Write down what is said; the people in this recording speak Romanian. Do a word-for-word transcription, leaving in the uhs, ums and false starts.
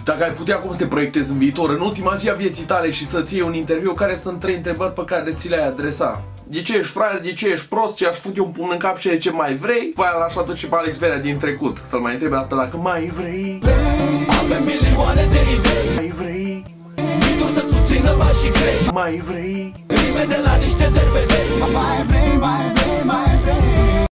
Dacă ai putea, cum să te proiectezi în viitor, în ultima zi a vieții tale și să-ți iei un interviu, care sunt trei întrebări pe care ți le-ai adresa? De ce ești fraier, de ce ești prost, ce aș fute un pumn în cap și de ce mai vrei? Păi aia l-aș aduce pe Alex Verea din trecut, să-l mai întrebe dată dacă mai vrei. Avem milioane de idei, Mai vrei? mitul să susțină pașii grei, Mai vrei? rime de la niște terpedei. Mai vrei, mai vrei, mai vrei.